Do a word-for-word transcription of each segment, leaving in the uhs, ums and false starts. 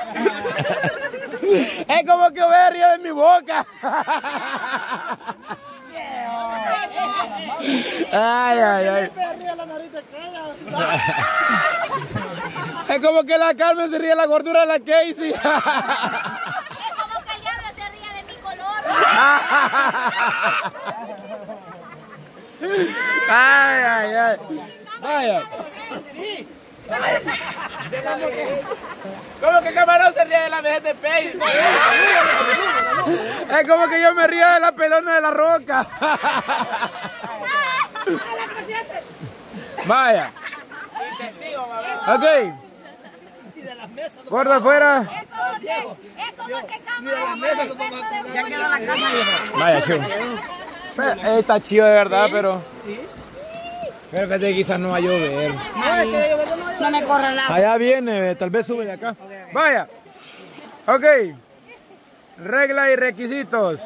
Es como que voy a reír de mi boca. Ay, ay, ay. Es como que la Carmen se ríe de la gordura de la Casey. Es como que el diablo se ríe de mi color. Ay, ay, ay. Vaya. ¿Cómo que Camarón se ríe de la vejez de Pei? Es como que yo me río de la pelona de la Roca. Vaya. Ok. Por afuera. Es como que, es como que Camarón es el peso de Ya quedó la casa. Vaya, chivo. Está chido de verdad, pero... Pero fíjate que quizás no va a llover. No me corre el agua. Allá viene, tal vez sube de acá. Vaya. Ok. Reglas y requisitos.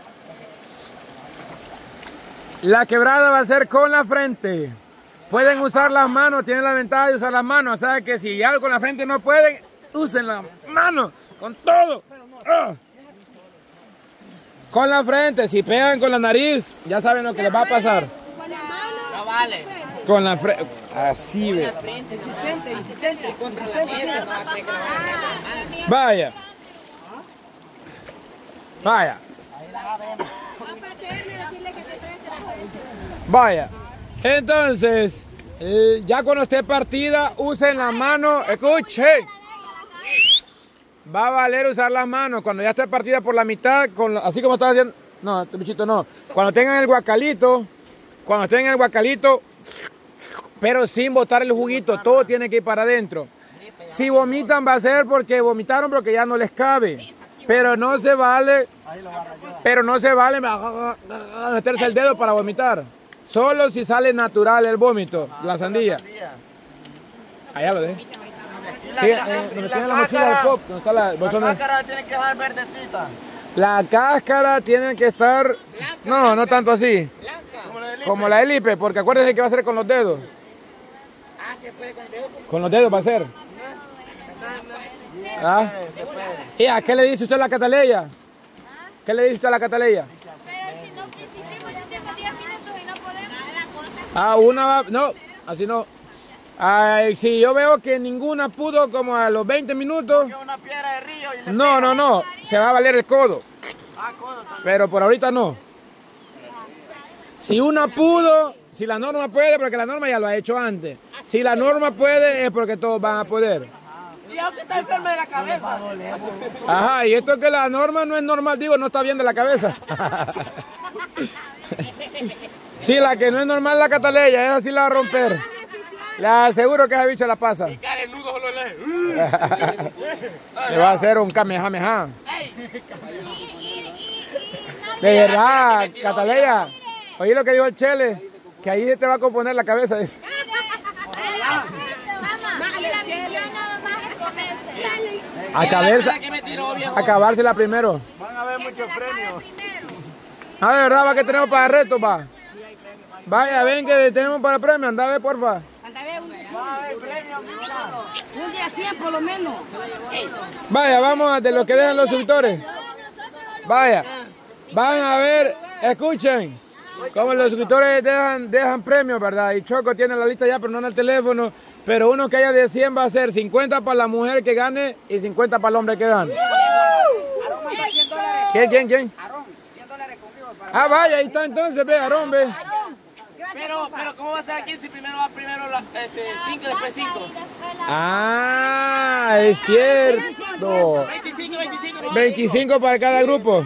La quebrada va a ser con la frente. Pueden usar las manos, tienen la ventaja de usar las manos. O sea que si algo con la frente no pueden, usen las manos, con todo. Ah. Con la frente, si pegan con la nariz, ya saben lo que les va a pasar. No vale. Con la frente, así ve. Vaya. Vaya. Vaya. Entonces, eh, ya cuando esté partida, usen las manos. Escuchen. Va a valer usar las manos. Cuando ya esté partida por la mitad, con, así como estaba haciendo. No, este bichito no. Cuando tengan el guacalito, cuando tengan el guacalito, pero sin botar el juguito, todo tiene que ir para adentro. Si vomitan va a ser porque vomitaron porque ya no les cabe. Pero no se vale, pero no se vale meterse el dedo para vomitar. Solo si sale natural el vómito, la sandía. Allá lo dejo. Sí, eh, donde tiene la mochila de pop, donde está la bolsona. La cáscara tiene que estar verdecita. La cáscara tiene que estar, no, no tanto así, como la Elipe, porque acuérdense que va a ser con los dedos. Ah, se puede con el dedo. Con los dedos va a ser. ¿Ah? ¿Y a qué le dice usted a la Cataleya? ¿Qué le dice usted a la Cataleya? Pero si no insistimos, ya tengo diez minutos y no podemos. Ah, una va, no, así no. Ay, si yo veo que ninguna pudo como a los veinte minutos. Una piedra de río y le No, no, no, se va a valer el codo. Ah, codo también. Pero por ahorita no. Si una pudo, si la norma puede, porque la norma ya lo ha hecho antes. Si la norma puede, es porque todos van a poder. Y aunque está enferma de la cabeza. Ajá, y esto que la norma no es normal, digo, no está bien de la cabeza. Sí, la que no es normal es la Cataleya, esa sí la va a romper. Le aseguro que esa bicha la pasa. Y cara el nudo solo lee. Le va a hacer un kamehameha. De verdad, Cataleya. Oye lo que dijo el Chele, que ahí se te va a componer la cabeza. Dice. Acabarse, acabársela primero. Van a haber muchos premios. Ah, de verdad, va que tenemos para reto, va. Vaya, ven que tenemos para premio, anda a ver, porfa. Un día cien por lo menos. Vaya, vamos a de lo que dejan los suscriptores. Vaya, van a ver, escuchen, como los suscriptores dejan, dejan premios, ¿verdad? Y Choco tiene la lista ya, pero no en el teléfono. Pero uno que haya de cien va a ser cincuenta para la mujer que gane y cincuenta para el hombre que gane. ¿Quién, quién, quién? Ah, vaya, ahí está entonces, ve, Aarón, ve. Pero, pero, ¿cómo va a ser aquí si primero va primero la este, cinco, después cinco? Ah, es cierto. veinticinco, veinticinco. veinticinco para cada grupo.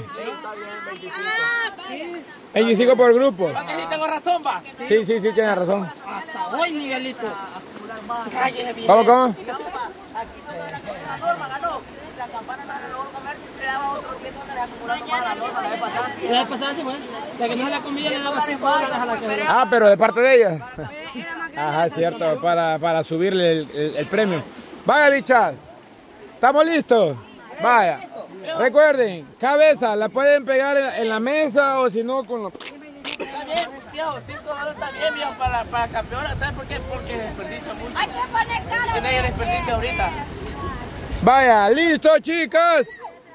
veinticinco por grupo. ¿Para que sí tengo razón, va? Sí, sí, sí, tienes razón. Hasta hoy, Miguelito. Cállese bien. ¿Cómo, cómo? Aquí la norma ganó. La campana no era logró comer, le daba otro diez dólares acumulando para la norma la vez pasada. La vez pasada sí, bueno. La que no se la comía le daba cinco dólares a la que... Ah, pero de parte de ella. Ajá, cierto, para, para subirle el, el, el premio. Vaya, bichas. ¿Estamos listos? Vaya. Recuerden, cabeza, la pueden pegar en, en la mesa o si no con los... Está bien, viejo, cinco dólares está bien, viejo, para, para campeona. ¿Sabes por qué? Porque desperdicia mucho. Hay que poner cara. Tiene que desperdicia ahorita. Vaya, listo, chicas.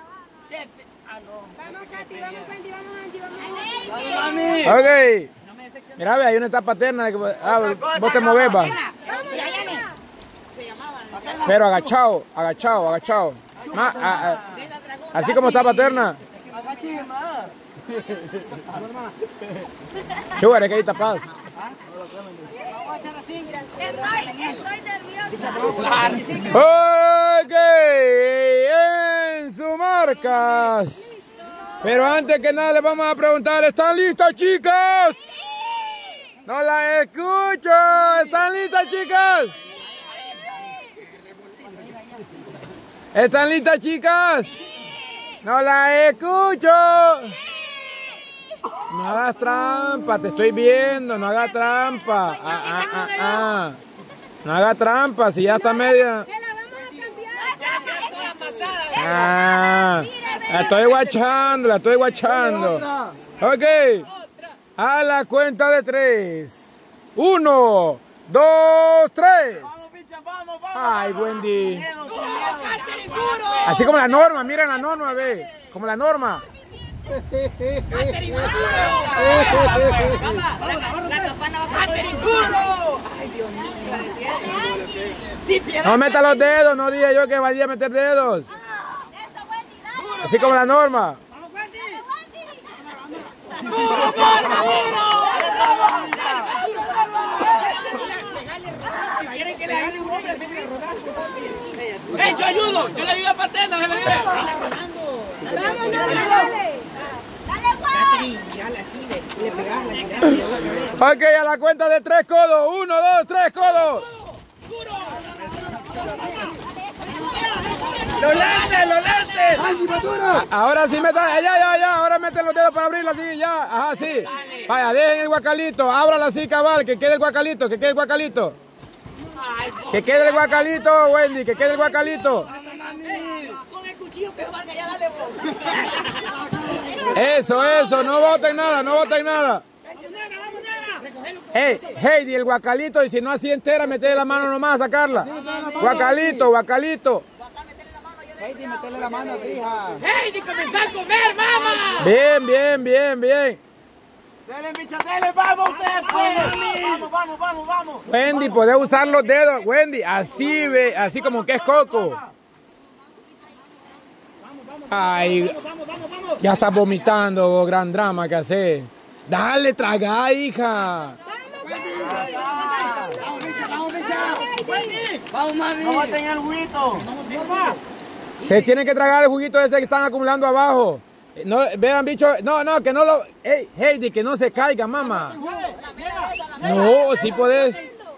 Vamos, Katy, vamos, Wendy, vamos, Angie, vamos. Mami. Ok. Mira, ve, hay una etapa paterna. De que, ah, vos te movés, va. Pero agachado, agachado, agachado. Ma, a, a, así como está paterna. Chugar, es que ahí tapas. Estoy, estoy nerviosa. Ok, en sus marcas. Pero antes que nada les vamos a preguntar, ¿están listas, chicas? No las escucho. ¿Están listas, chicas? ¿Están listas, chicas? No las escucho. No hagas trampa, te estoy viendo, no hagas trampa. Ah, ah, ah, ah. No hagas trampa, si ya está media. Ah, la estoy guachando, la estoy guachando. Ok, a la cuenta de tres. Uno, dos, tres. Ay, Wendy. Así como la norma, miren la norma, ve. Como la norma. No meta los dedos, no dije yo que valía meter dedos. Así como la norma. ¡Eh, yo ayudo! ¡Yo le ayudo a Paterna! ¡Se le ayuda! Vamos, no, dale. Dale, Ok, a la cuenta de tres codos. Uno, dos, tres codos. ¡Los lentes, los lentes! Ahora sí metan, ya, ya, ya, ahora meten los dedos para abrirla así, ya, ajá, sí. Vaya, dejen el guacalito, ábrala así, cabal, que quede el guacalito, que quede el guacalito. Que quede el guacalito, Wendy, que quede el guacalito. Con el cuchillo que valga, ya dale vos. Eso, eso, no boten nada, no boten nada. Hey, Heidi, el guacalito, y si no así entera, metele la mano nomás a sacarla. Guacalito, guacalito. Heidi, metele la mano, hija. ¡Heidi, comenzá a comer, mamá! Bien, bien, bien, bien. Dele, bicha, dele, vamos ustedes, pues. Vamos, vamos, vamos, vamos. Wendy, podés usar los dedos, Wendy, así ve, así como que es coco. Ay, ya estás vomitando, gran drama que haces. Dale, traga, hija. ¡Vamos, mami! No boten el juguito. Se tienen que tragar el juguito ese que están acumulando abajo. No, vean, bicho, no, no, que no lo... Hey, Heidi, que no se caiga, mamá. No, sí podés.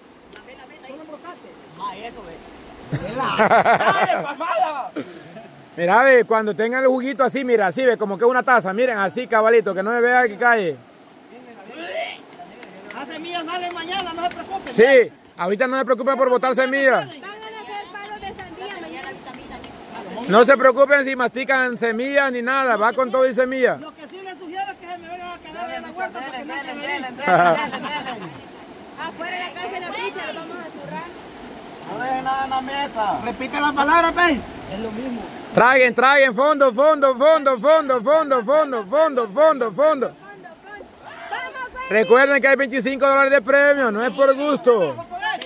Mira, ve, cuando tengan el juguito así, mira, así, ve, como que una taza, miren, así, cabalito, que no me vea que cae. Las semillas salen mañana, no se preocupen. Sí, ahorita no se preocupen por botar semillas. van a hacer palos de sandía mañana. No se preocupen si mastican semillas ni nada, va con todo y semilla. Lo que sí les sugiero es que se me vengan a quedar en la huerta porque no hay que venir. Afuera de la casa de la picha, lo vamos a zurrar. No dejen nada en la mesa. Repite las palabras, ven. Traguen, traguen, fondo, fondo, fondo, fondo, fondo, fondo, fondo, fondo, fondo. Recuerden que hay veinticinco dólares de premio, no es por gusto.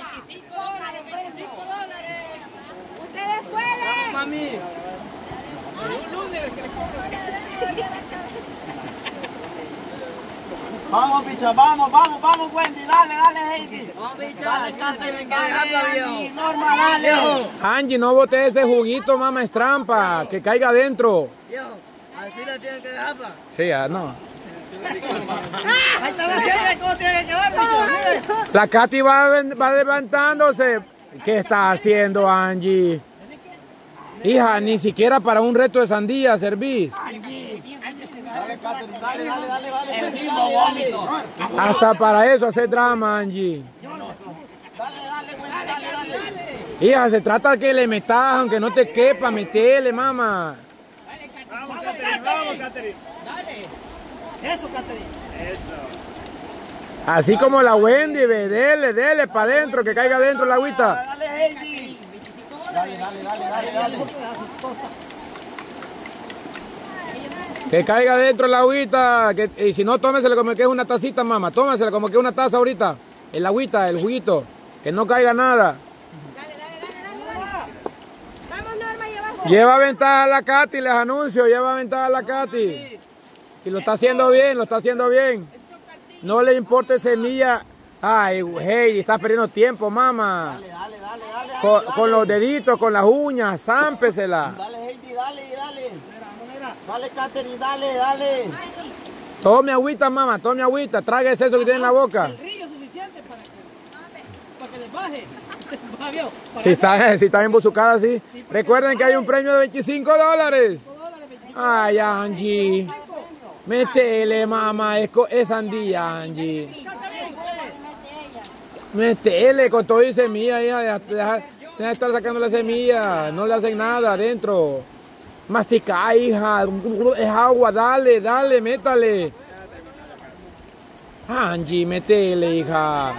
Ustedes pueden. Mami. Vamos, bicha, vamos, vamos, vamos, Wendy. Dale, dale, Heidi. Vamos, bicha. Dale, Catherine, Dale, dale, dale, Angie, Norma, dale. Angie, no bote ese juguito, mamá, es trampa, que caiga adentro. Viejo, así la tienen que dejarla. Sí, ah, no. Ahí está la señora, ¿cómo tiene que quedar, bicha? La Katy va, va levantándose. ¿Qué está haciendo, Angie? Hija, ni siquiera para un reto de sandía servís. Dale, Catherine, dale, dale, dale, dale. El mismo vómito. Hasta para eso hace drama, Angie. Dale, dale, Wendy, dale, dale. Hija, se trata de que le metas, aunque no te quepa, metele, mamá. Vamos, Catherine, vamos, Catherine. Dale. Eso, Catherine. Eso. Así como la Wendy, ve, dele, dele para adentro, que caiga adentro la agüita. Dale, Heidi. Dale, dale, dale, dale, dale. Que caiga dentro el agüita. Que, y si no, tómeselo como que es una tacita, mamá. Tómeselo como que es una taza ahorita. El agüita, el juguito. Que no caiga nada. Dale, dale, dale, dale. Vamos, Norma, ahí abajo. Lleva ventaja a la Katy, les anuncio. Lleva ventaja a la Katy. Y lo está haciendo bien, lo está haciendo bien. No le importe semilla. Ay, hey, estás perdiendo tiempo, mamá. Dale, dale, dale, dale. Con, dale. con los deditos, con las uñas, zámpesela. Dale, Heidi, dale, dale. Dale, Katherine, dale, dale. Tome agüita, mamá, tome agüita. Tráguese eso que tiene en la boca. El río suficiente para que, para que les baje. Fabio, Si están, si están embuzucadas, sí. Recuerden que hay un premio de veinticinco dólares. Ay, Angie. Métele, mamá. Es, co- es sandía, Angie. Métele con todo y semilla. Hija. Deja, deja, deja de estar sacando la semilla. No le hacen nada adentro. Mastica, hija. Es agua. Dale, dale, métale. Angie, métele, hija.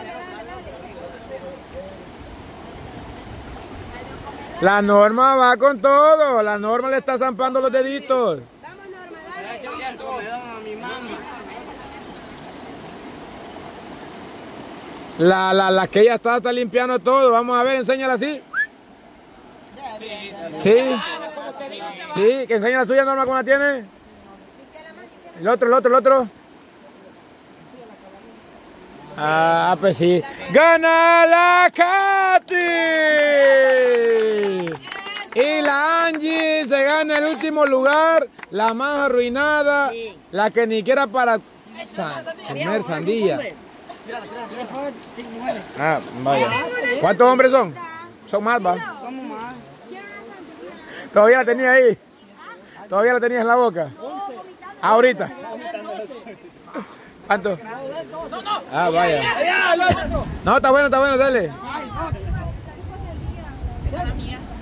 La Norma va con todo. La Norma le está zampando los deditos. Vamos, Norma, dale. La, la, la que ella está, está limpiando todo. Vamos a ver, enséñala así. Sí. Sí, que enseña la suya, Norma, ¿cómo la tiene? El otro, el otro, el otro. Ah, pues sí. ¡Gana la Katy! Y la Angie se gana el último lugar, la más arruinada, la que ni siquiera para sa- comer sandía. Ah, vaya. ¿Cuántos hombres son? Son más, va. Somos más. Todavía la tenía ahí. Todavía la tenías en la boca. Ahorita. ¿Cuánto? Ah, vaya. No, está bueno, está bueno, dale.